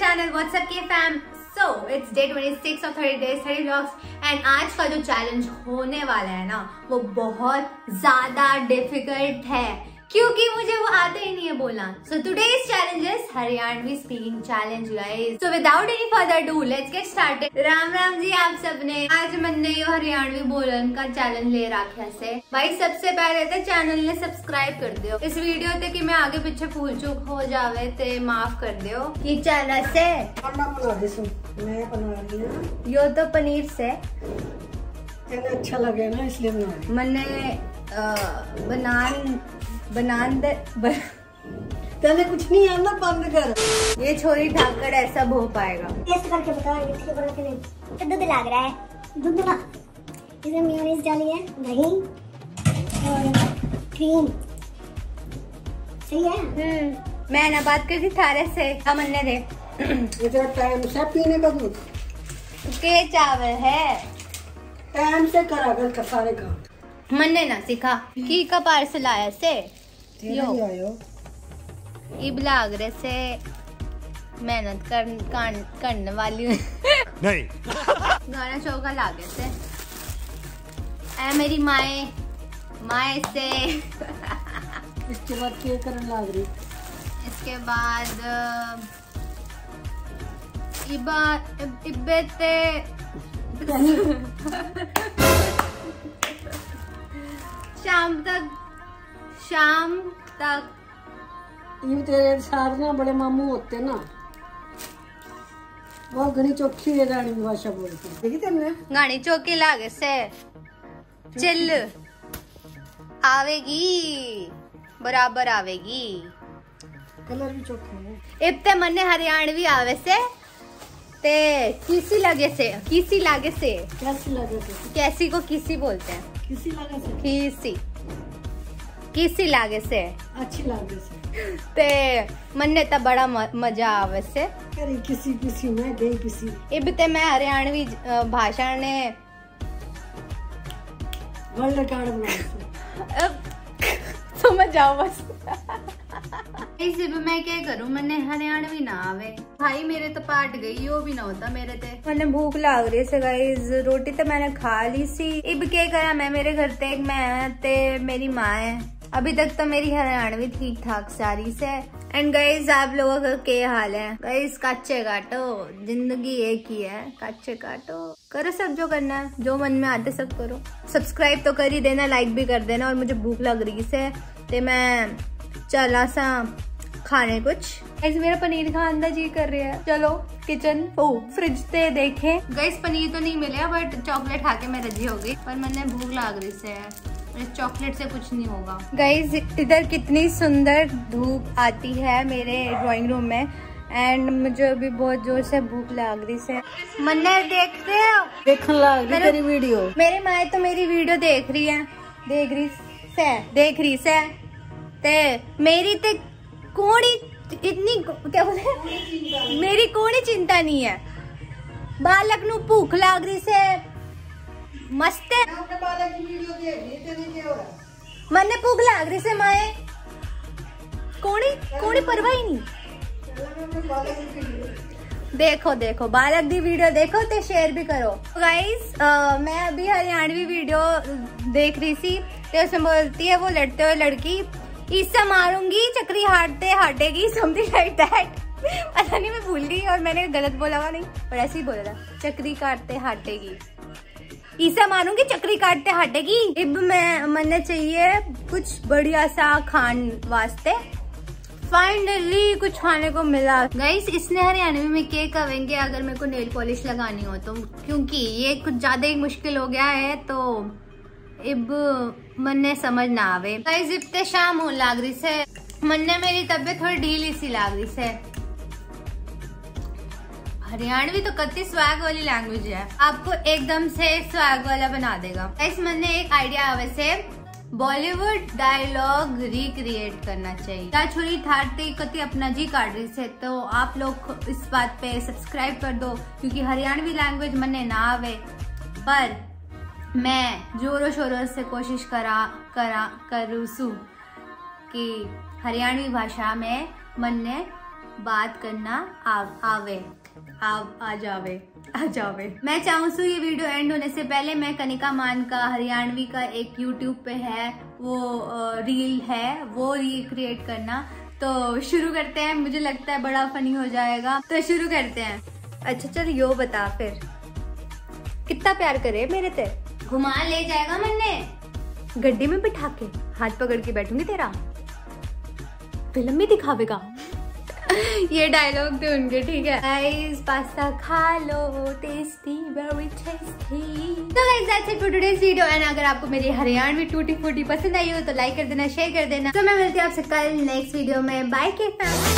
channel What's Up K Fam. So it's day 26 of 30 days 30 vlogs and आज का जो challenge होने वाला है ना वो बहुत ज्यादा डिफिकल्ट है क्योंकि मुझे वो आता ही नहीं है बोलना. So today's challenge is Haryanvi speaking challenge guys. So without any further ado let's get started. Ram Ram ji आप सबने. आज मैंने यो हरियाणवी बोलन का चैलेंज ले रखा से. भाई सबसे पहले तो चैनल ने सब्सक्राइब कर दियो. इस वीडियो ते कि मैं आगे पीछे भूल चूक हो जावे ते माफ कर दियो. ये चैनल से मैं बना रही हूँ. यो तो पनीर से अच्छा लगे ना इसलिए बना. मैंने बनान दे पहले कुछ नहीं है ना बंद कर. ये छोरी ढाकर ऐसा हो पाएगा. टेस्ट करके बता. इसके बड़ा के नहीं तो दूध लग रहा है. दूध ना इसमें मेयोनीज डाली है, दही और क्रीम. सही है. मैं ना बात करती थारे से मन्ने दे. इतना टाइम से पीने का दूध के चावल है टाइम से करा कर का सारे काम. मन्ने ना सिखा की का पार्सल आया से तेरा ही आयो. इब लाग रहे से मेहनत करने वाली हूँ. नहीं गाना चौका लागे से ऐ मेरी माए से. इसके बाद क्या करने लग रही. इसके बाद इब्बे शाम तक ये तेरे सारे ना बड़े मामू होते ना वो घनी चौखी रानी भाषा बोलते हैं. देखी तुमने गाड़ी चौकी लागे से चिल आवेगी बराबर आवेगी. कलर भी चौखा है. इब्ते मन्ने हरियाणवी आवे से ते किसी लागे से कैसी लगे थे. कैसी को किसी बोलते हैं. किसी लगे से किसी लागे से अच्छी लगे से ते मन्ने ता बड़ा मजा आवे से. अरे किसी में गई किसी इब्ते मैं हरियाणवी भाषा ने वर्ल्ड रिकॉर्ड बनाया. समझ जाओ बस. इसे भी मैं क्या करूं. मैंने हरियाणवी ना आवे भाई मेरे तो पाट गई. यो भी ना होता मेरे ते. मैंने भूख लाग रही है गाइस. रोटी तो मैंने खा ली सी. इब क्या करा मैं मेरे घर ते एक मैं ते मेरी माँ है. अभी तक तो मेरी हरियाणवी ठीक ठाक सारी से. एंड गाइस आप लोगों का क्या हाल है गाइस. कच्चे काटो जिंदगी एक ही है. कच्चे काटो करो सब जो करना है. जो मन में आते सब करो. सब्सक्राइब तो कर ही देना लाइक भी कर देना. और मुझे भूख लग रही से ते मैं चला सा खाने कुछ. गाइस मेरा पनीर खाने का जी कर रहा है. चलो किचन फ्रिज ते देखे. गाइस पनीर तो नहीं मिले बट चॉकलेट खा के मैं रजी हो गई. पर मैंने भूख लग रही से चॉकलेट से कुछ नहीं होगा. गाइस इधर कितनी सुंदर धूप आती है मेरे ड्राइंग रूम में. एंड मुझे अभी बहुत जोर से भूख लग रही से. मन्ने देखते हो देखने लग रही तेरी वीडियो. मेरे माए तो मेरी वीडियो देख रही से ते मेरी ते कोई इतनी क्या बोले मेरी कोई चिंता नहीं है. बालक नु भूख लग रही से मस्त है. मन्ने भूख लग रही से माए कोनी परवाह ही नहीं. देखो बालक दी वीडियो देखो ते शेयर भी करो. गाइस मैं अभी हरियाणवी वीडियो देख रही थी तो उसमें बोलती है वो लड़ते हुए लड़की इससे मारूंगी चक्री हाटेगी समथिंग लाइक दैट. पता नहीं मैं भूल गई और मैंने गलत बोला हुआ नहीं पर ऐसे ही बोला था. चक्री काटते हाटेगी ईसा मारूंगी चक्री काटते हटेगी. इब मैंने चाहिए कुछ बढ़िया सा खान वास्ते. फाइनली कुछ खाने को मिला. गाइस इसने हरियाणवी में क्या कहेंगे अगर मेरे को नेल पॉलिश लगानी हो तो क्योंकि ये कुछ ज्यादा ही मुश्किल हो गया है तो इब मन्ने समझ ना आवे. गाइस इब्ते शाम हो लाग रही से. मन्ने मेरी तबीयत थोड़ी ढीली सी लाग रही से. हरियाणवी तो कत्ती स्वैग वाली लैंग्वेज है. आपको एकदम से स्वैग वाला बना देगा. गाइस मैंने एक आइडिया आवे से बॉलीवुड डायलॉग रिक्रिएट करना चाहिए. क्या छोरी थारती कति अपना जी काट रही से तो आप लोग इस बात पे सब्सक्राइब कर दो क्योंकि हरियाणवी लैंग्वेज मन्ने ना आवे पर मैं जोरों शोरों से कोशिश करूँ कि हरियाणवी भाषा में मन्ने बात करना आ जावे। मैं चाहूँ ये वीडियो एंड होने से पहले मैं कनिका मान का हरियाणवी का एक YouTube पे है वो रील है, वो रिक्रिएट करना। तो शुरू करते हैं, मुझे लगता है बड़ा फनी हो जाएगा, तो शुरू करते हैं। अच्छा चल यो बता फिर कितना प्यार करे मेरे ते, घुमा ले जाएगा मैंने गड्डी में बिठा के, हाथ पकड़ के बैठूंगी तेरा, फिल्म में दिखावेगा। ये डायलॉग थे उनके, ठीक है। गाइस पास्ता खा लो, टेस्टी वेरी टेस्टी। तो guys that's it for today's video and अगर आपको मेरी हरियाणवी टूटी फूटी पसंद आई हो तो लाइक कर देना, शेयर कर देना। तो मैं मिलती हूँ आपसे कल नेक्स्ट वीडियो में। बाय के फैमिली।